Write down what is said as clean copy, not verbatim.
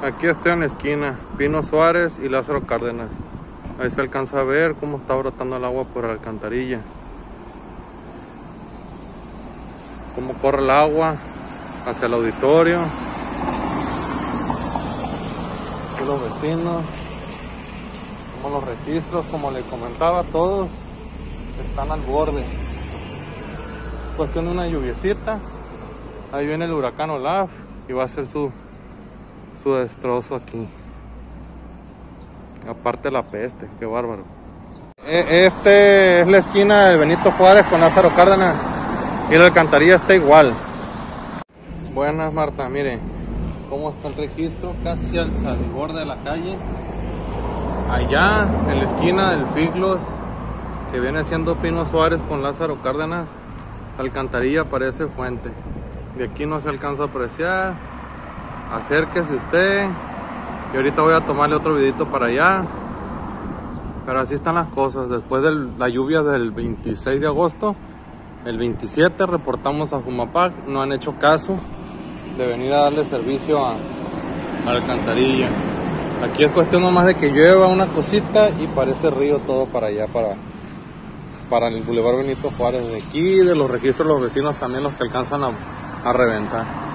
Aquí estoy en la esquina, Pino Suárez y Lázaro Cárdenas. Ahí se alcanza a ver cómo está brotando el agua por la alcantarilla. Cómo corre el agua hacia el auditorio. Aquí los vecinos. Como los registros, como les comentaba, todos están al borde. Cuestión de una lluviecita. Ahí viene el huracán Olaf y va a hacer su destrozo aquí. Aparte la peste, qué bárbaro. Este es la esquina de Benito Juárez con Lázaro Cárdenas y la alcantarilla está igual. Buenas, Marta, mire cómo está el registro, casi al borde de la calle. Allá en la esquina del Figlos, que viene siendo Pino Suárez con Lázaro Cárdenas, la alcantarilla parece fuente. De aquí no se alcanza a apreciar. Acérquese usted. Y ahorita voy a tomarle otro videito para allá. Pero así están las cosas. Después de la lluvia del 26 de agosto, el 27 reportamos a Jumapac. No han hecho caso de venir a darle servicio a la alcantarilla. Aquí es cuestión nomás de que llueva una cosita y parece río todo para allá, para el Boulevard Benito Juárez. De aquí, de los registros, los vecinos también, los que alcanzan a reventar.